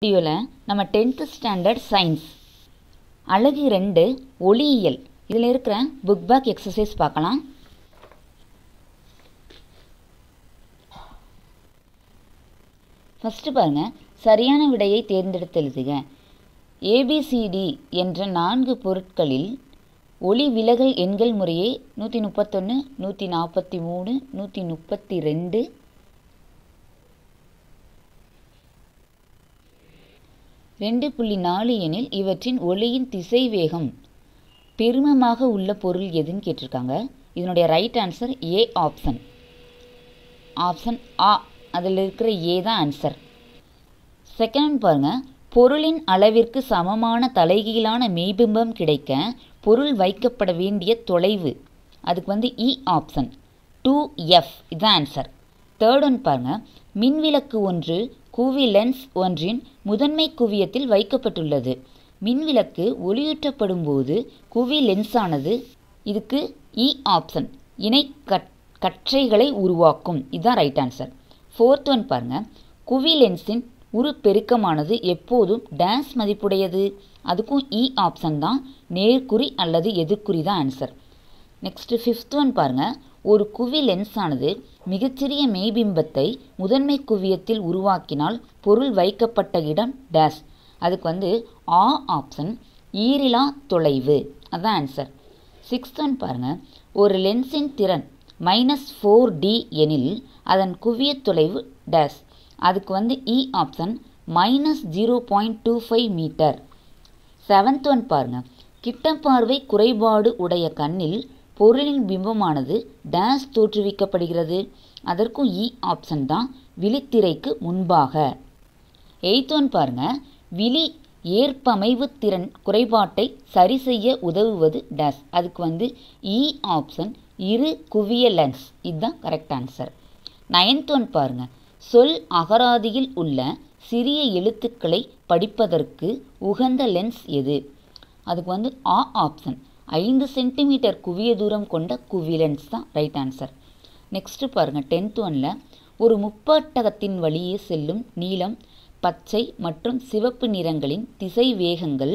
வீடியோவில் நம்ம 10th standard science அழகு 2 ஒளியியல் இதில் இருக்கிற புக் பேக் எக்ஸசைஸ் பார்க்கலாம். ஃபஸ்ட்டு பாருங்கள், சரியான விடையை தேர்ந்தெடுத்து எழுதுக. ஏபிசிடி என்ற 4 பொருட்களில் ஒளி விலகல் எண்கள் முறையே 131, 143, 132, 2.4 எனில் இவற்றின் ஒளியின் திசைவேகம் பெருமமாக உள்ள பொருள் எதுன்னு கேட்டிருக்காங்க. இதனுடைய ரைட் ஆன்சர் ஏ ஆப்ஷன் ஆ. அதில் இருக்கிற ஏ தான் ஆன்சர். செகண்ட் பாருங்கள், பொருளின் அளவிற்கு சமமான தலைகீழான மெய்பிம்பம் கிடைக்க பொருள் வைக்கப்பட வேண்டிய தொலைவு, அதுக்கு இ ஆப்ஷன் 2F இதுதான் ஆன்சர். தேர்ட் ஒன் பாருங்கள், மின்விளக்கு ஒன்று குவி லென்ஸ் ஒன்றின் முதன்மை குவியத்தில் வைக்கப்பட்டுள்ளது. மின்விளக்கு ஒளியூற்றப்படும் போது குவி லென்ஸானது இதுக்கு இ ஆப்ஷன் இணை கற்றைகளை உருவாக்கும். இதுதான் ரைட் ஆன்சர். ஃபோர்த் ஒன் பாருங்கள், குவி லென்ஸின் உருப்பெருக்கமானது எப்போதும் டேஸ் மதிப்புடையது. அதுக்கும் இ ஆப்ஷன் தான் நேர்குறி அல்லது எதிர்குறி தான் ஆன்சர். நெக்ஸ்ட்டு ஃபிஃப்த் ஒன் பாருங்கள், ஒரு குவி லென்ஸானது மிகச்சிறிய மெய்பிம்பத்தை முதன்மை குவியத்தில் உருவாக்கினால் பொருள் வைக்கப்பட்ட இடம் டேஸ். அதுக்கு ஆ ஆப்ஷன் ஈரிலா தொலைவு, அதுதான் ஆன்சர். சிக்ஸ்த் ஒன் பாருங்கள், ஒரு லென்ஸின் திறன் -4D எனில் அதன் குவிய தொலைவு டேஸ். அதுக்கு இ ஆப்ஷன் -0.25 மீட்டர். செவன்த் ஒன் பாருங்கள், கிட்டப்பார்வை குறைபாடு உடைய கண்ணில் பொருளின் பிம்பமானது டேஸ் தோற்றுவிக்கப்படுகிறது. அதற்கும் இ ஆப்ஷன் தான் விழித்திரைக்கு முன்பாக. எய்த் ஒன் பாருங்கள், விழி ஏற்பமைவு திறன் குறைபாட்டை சரி செய்ய உதவுவது டேஸ். அதுக்கு இ ஆப்ஷன் இரு குவிய லென்ஸ், இதுதான் கரெக்ட் ஆன்சர். நைன்த் ஒன் பாருங்கள், சொல் அகராதியில் உள்ள சிறிய எழுத்துக்களை படிப்பதற்கு உகந்த லென்ஸ் எது? அதுக்கு ஆ ஆப்ஷன் 5 சென்டிமீட்டர் குவிய தூரம் கொண்ட குவி லென்ஸ் தான் ரைட் ஆன்சர். நெக்ஸ்ட்டு பாருங்கள், 10th ஒன்னில் ஒரு முப்பட்டகத்தின் வழியே செல்லும் நீலம், பச்சை மற்றும் சிவப்பு நிறங்களின் திசை வேகங்கள்,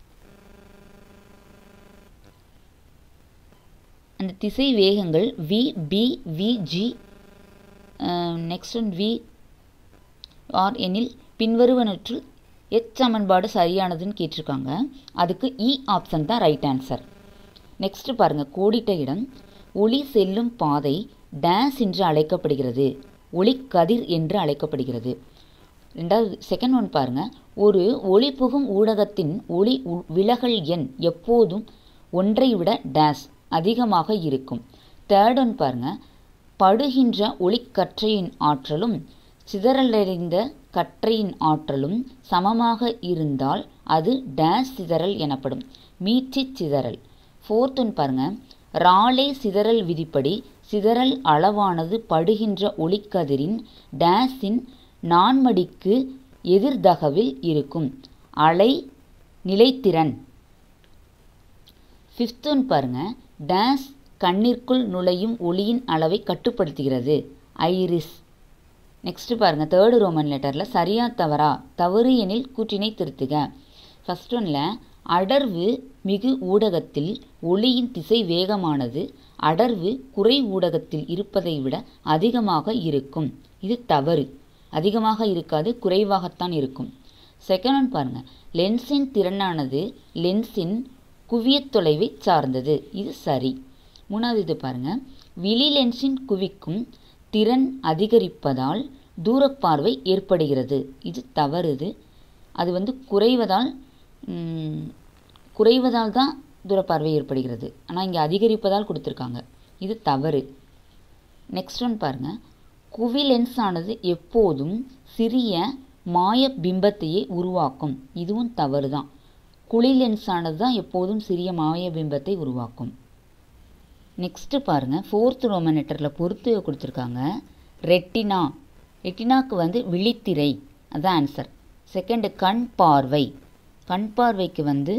அந்த திசை வேகங்கள் V, P, V, G, next one V R எனில் பின்வருவனற்றுள் சமன்பாடு சரியானதுன்னு கேட்டிருக்காங்க. அதுக்கு இ ஆப்ஷன் தான் ரைட் ஆன்சர். நெக்ஸ்ட் பாருங்கள், கோடிட்ட இடம் ஒளி செல்லும் பாதை டேஸ் என்று அழைக்கப்படுகிறது, ஒளிக்கதிர் என்று அழைக்கப்படுகிறது. ரெண்டாவது செகண்ட் ஒன் பாருங்கள், ஒரு ஒளி புகும் ஊடகத்தின் ஒளி விலகல் எண் எப்போதும் ஒன்றை விட டேஸ் அதிகமாக இருக்கும். தேர்ட் ஒன் பாருங்கள், படுகின்ற ஒளிக்கற்றையின் ஆற்றலும் சிதறலடைந்த கற்றையின் ஆற்றலும் சமமாக இருந்தால் அது டேஸ் சிதறல் எனப்படும், மீட்சி சிதறல். ஃபோர்த் ஒன் பாருங்கள், ராலே சிதறல் விதிப்படி சிதறல் அளவானது படுகின்ற ஒளிக்கதிரின் டேஸின் நான்மடிக்கு எதிர்தகவில் இருக்கும், அலை நிலைத்திறன். ஃபிஃப்த் ஒன் பாருங்கள், டேஸ் கண்ணிற்குள் நுழையும் ஒளியின் அளவை கட்டுப்படுத்துகிறது, ஐரிஸ். நெக்ஸ்ட்டு பாருங்கள், தேர்டு ரோமன் லெட்டரில் சரியா தவறா, தவறு எனில் கூற்றினை திருத்துக. ஃபஸ்ட் ஒன்னில் அடர்வு மிகு ஊடகத்தில் ஒளியின் திசை வேகமானது அடர்வு குறை ஊடகத்தில் இருப்பதை விட அதிகமாக இருக்கும். இது தவறு, அதிகமாக இருக்காது, குறைவாகத்தான் இருக்கும். செகண்ட் ஒன் பாருங்கள், லென்ஸின் திறனானது லென்ஸின் குவியத் தொலைவை சார்ந்தது, இது சரி. மூணாவது இது பாருங்கள், விழி லென்ஸின் குவிக்கும் திறன் அதிகரிப்பதால் தூரப்பார்வை ஏற்படுகிறது, இது தவறுது. அது குறைவதால் தான் தூரப்பார்வை ஏற்படுகிறது, ஆனால் இங்கே அதிகரிப்பதால் கொடுத்துருக்காங்க, இது தவறு. நெக்ஸ்ட் ஒன் பாருங்கள், குவி லென்ஸ் ஆனது எப்போதும் சிறிய மாய பிம்பத்தையே உருவாக்கும், இதுவும் தவறு தான். குழி லென்ஸ் ஆனது தான் எப்போதும் சிறிய மாய பிம்பத்தை உருவாக்கும். நெக்ஸ்ட்டு பாருங்கள், ஃபோர்த் ரோமன் லெட்டரில் பொறுத்து கொடுத்துருக்காங்க. ரெட்டினா, ரெட்டினாக்கு விழித்திரை, அதுதான் ஆன்சர். செகண்டு கண் பார்வை, கண் பார்வைக்கு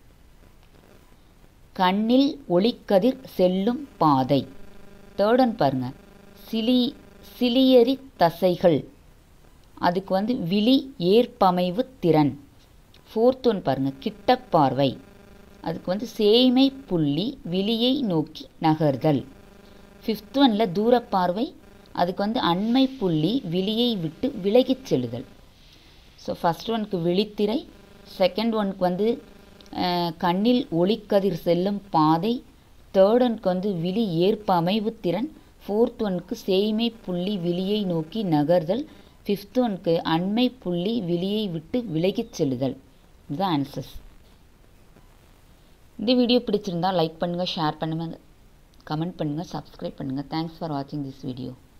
கண்ணில் ஒளிக்கதிர் செல்லும் பாதை. தேர்ட் ஒன் பாருங்கள், சிலியரி தசைகள், அதுக்கு வந்து விழி ஏற்பமைவு திறன். ஃபோர்த் ஒன் பாருங்கள், கிட்ட பார்வை. அதுக்கு வந்து சேய்மை புள்ளி விழியை நோக்கி நகர்தல். ஃபிஃப்த் ஒனில் தூரப்பார்வை. அதுக்கு வந்து அண்மை புள்ளி விழியை விட்டு விலகிச் செல்லுதல். ஸோ ஃபஸ்ட் ஒனுக்கு விழித்திரை, செகண்ட் ஒனுக்கு வந்து கண்ணில் ஒளிக்கதிர் செல்லும் பாதை, தேர்ட் ஒனுக்கு வந்து விழி ஏற்ப அமைவு திறன், ஃபோர்த் ஒனுக்கு சேய்மை புள்ளி விழியை நோக்கி நகர்தல், ஃபிஃப்த் ஒனுக்கு அண்மை புள்ளி விழியை விட்டு விலகிச் செல்லுதல். இதுதான் ஆன்சர்ஸ். இந்த வீடியோ பிடிச்சிருந்தால் லைக் பண்ணுங்கள், ஷேர் பண்ணுங்கள், கமெண்ட் பண்ணுங்கள், சப்ஸ்கிரைப் பண்ணுங்கள். தேங்க்ஸ் ஃபார் வாட்சிங் திஸ் வீடியோ.